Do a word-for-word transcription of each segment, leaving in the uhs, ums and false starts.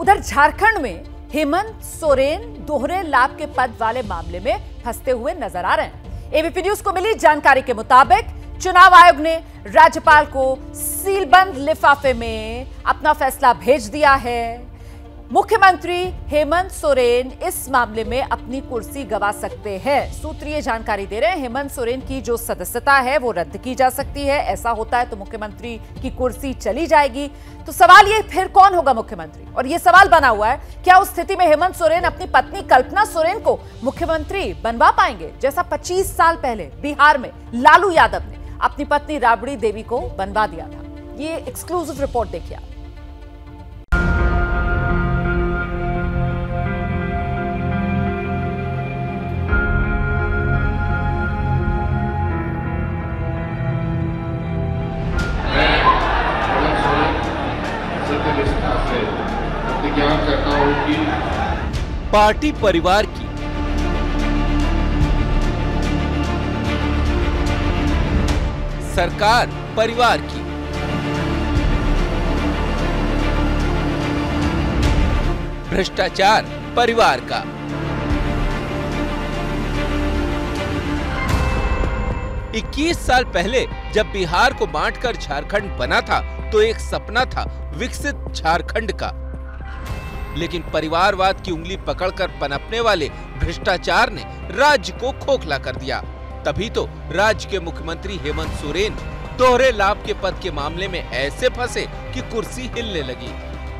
उधर झारखंड में हेमंत सोरेन दोहरे लाभ के पद वाले मामले में फंसते हुए नजर आ रहे हैं। एबीपी न्यूज को मिली जानकारी के मुताबिक चुनाव आयोग ने राज्यपाल को सीलबंद लिफाफे में अपना फैसला भेज दिया है। मुख्यमंत्री हेमंत सोरेन इस मामले में अपनी कुर्सी गंवा सकते हैं। सूत्र ये जानकारी दे रहे हैं, हेमंत सोरेन की जो सदस्यता है वो रद्द की जा सकती है। ऐसा होता है तो मुख्यमंत्री की कुर्सी चली जाएगी। तो सवाल ये, फिर कौन होगा मुख्यमंत्री? और ये सवाल बना हुआ है, क्या उस स्थिति में हेमंत सोरेन अपनी पत्नी कल्पना सोरेन को मुख्यमंत्री बनवा पाएंगे, जैसा पच्चीस साल पहले बिहार में लालू यादव ने अपनी पत्नी राबड़ी देवी को बनवा दिया था। ये एक्सक्लूसिव रिपोर्ट देखिए आप। पार्टी परिवार की सरकार परिवार की भ्रष्टाचार परिवार का। इक्कीस साल पहले जब बिहार को बांटकर झारखंड बना था तो एक सपना था विकसित झारखंड का, लेकिन परिवारवाद की उंगली पकड़कर पनपने वाले भ्रष्टाचार ने राज्य को खोखला कर दिया। तभी तो राज्य के मुख्यमंत्री हेमंत सोरेन दोहरे लाभ के पद के मामले में ऐसे फंसे कि कुर्सी हिलने लगी।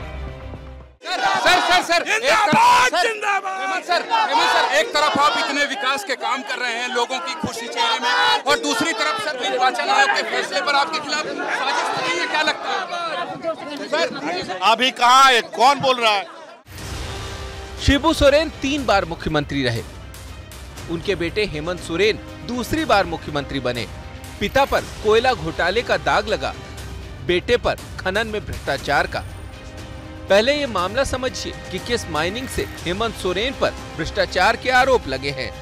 सर सर सर एक तरफ sir Hemant sir Hemant sir एक तरफ आप इतने विकास के काम कर रहे हैं, लोगों की खुशी चेहरे में, और दूसरी तरफ सर निर्वाचन आयोग के फैसले पर आपके खिलाफ साजिश हो रही है, क्या लगता है सर? अभी कहाँ है, कौन बोल रहा है? शिबू सोरेन तीन बार मुख्यमंत्री रहे। उनके बेटे हेमंत सोरेन दूसरी बार मुख्यमंत्री बने। पिता पर कोयला घोटाले का दाग लगा, बेटे पर खनन में भ्रष्टाचार का। पहले ये मामला समझिए कि किस माइनिंग से हेमंत सोरेन पर भ्रष्टाचार के आरोप लगे हैं।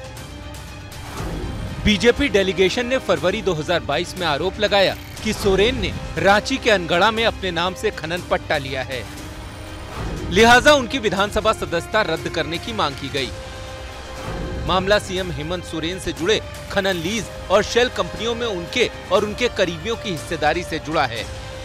बीजेपी डेलीगेशन ने फरवरी दो हज़ार बाईस में आरोप लगाया कि सोरेन ने रांची के अनगढ़ा में अपने नाम से खनन पट्टा लिया है, लिहाजा उनकी विधानसभा सदस्यता रद्द करने की मांग की गई। मामला सीएम हेमंत सोरेन से जुड़े खनन लीज और शेल कंपनियों में उनके और उनके करीबियों की हिस्सेदारी से जुड़ा है।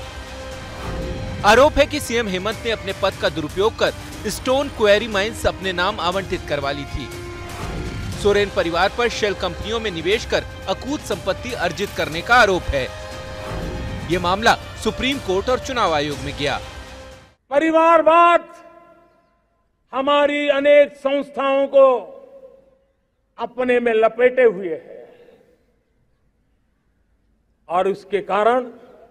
आरोप है कि सीएम हेमंत ने अपने पद का दुरुपयोग कर स्टोन क्वेरी माइंस अपने नाम आवंटित करवा ली थी। सोरेन परिवार पर शेल कंपनियों में निवेश कर अकूत संपत्ति अर्जित करने का आरोप है। ये मामला सुप्रीम कोर्ट और चुनाव आयोग में गया। परिवारवाद हमारी अनेक संस्थाओं को अपने में लपेटे हुए है और उसके कारण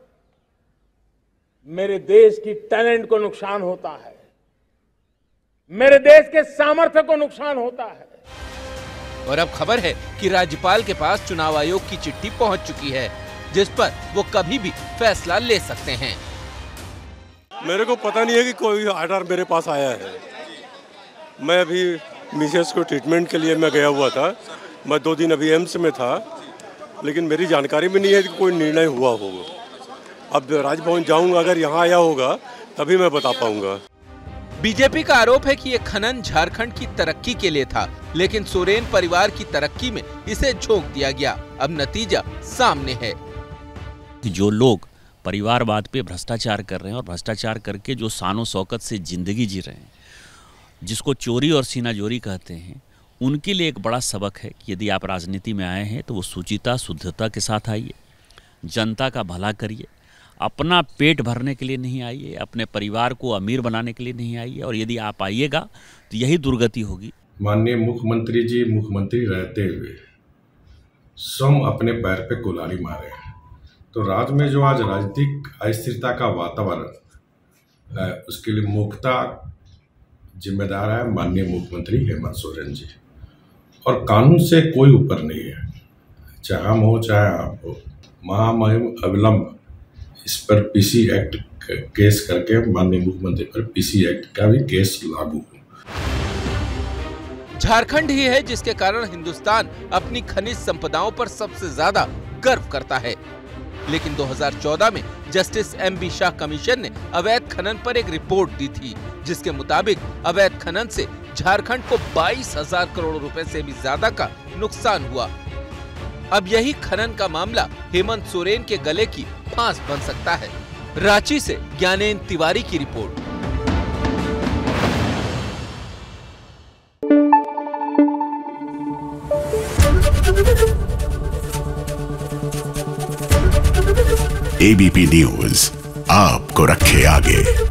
मेरे देश की टैलेंट को नुकसान होता है, मेरे देश के सामर्थ्य को नुकसान होता है। और अब खबर है कि राज्यपाल के पास चुनाव आयोग की चिट्ठी पहुंच चुकी है, जिस पर वो कभी भी फैसला ले सकते हैं। मेरे को पता नहीं है कि कोई ऑर्डर मेरे पास आया है। मैं अभी मिसेस को ट्रीटमेंट के लिए मैं गया हुआ था। मैं दो दिन अभी एम्स में था, लेकिन मेरी जानकारी में नहीं है कि कोई निर्णय हुआ होगा। अब राजभवन जाऊंगा, अगर यहाँ आया होगा तभी मैं बता पाऊंगा। बीजेपी का आरोप है कि ये खनन झारखंड की तरक्की के लिए था, लेकिन सोरेन परिवार की तरक्की में इसे झोंक दिया गया। अब नतीजा सामने है। जो लोग परिवारवाद पे भ्रष्टाचार कर रहे हैं और भ्रष्टाचार करके जो शानो शौकत से जिंदगी जी रहे हैं, जिसको चोरी और सीनाजोरी कहते हैं, उनके लिए एक बड़ा सबक है कि यदि आप राजनीति में आए हैं तो वो शुचिता शुद्धता के साथ आइए, जनता का भला करिए, अपना पेट भरने के लिए नहीं आइए, अपने परिवार को अमीर बनाने के लिए नहीं आइए। और यदि आप आइएगा तो यही दुर्गति होगी। माननीय मुख्यमंत्री जी मुख्यमंत्री रहते हुए स्वयं अपने पैर पे कुल्हाड़ी मारे हैं, तो राज्य में जो आज राजनीतिक अस्थिरता का वातावरण है, उसके लिए मुख्यतः जिम्मेदार है माननीय मुख्यमंत्री हेमंत सोरेन जी। और कानून से कोई ऊपर नहीं है, चाहे हम हो चाहे आप हो। महामहिम अविलंब इस पर पीसी एक्ट केस करके माननीय मुख्यमंत्री पर पीसी एक्ट का भी केस लागू हो। झारखंड ही है जिसके कारण हिंदुस्तान अपनी खनिज संपदाओं पर सबसे ज्यादा गर्व करता है। लेकिन दो हज़ार चौदह में justice M B Shah commission ने अवैध खनन पर एक रिपोर्ट दी थी, जिसके मुताबिक अवैध खनन से झारखंड को बाईस हजार करोड़ रुपए से भी ज्यादा का नुकसान हुआ। अब यही खनन का मामला हेमंत सोरेन के गले की फांस बन सकता है। रांची से ज्ञानेन तिवारी की रिपोर्ट। एबीपी न्यूज आपको रखे आगे।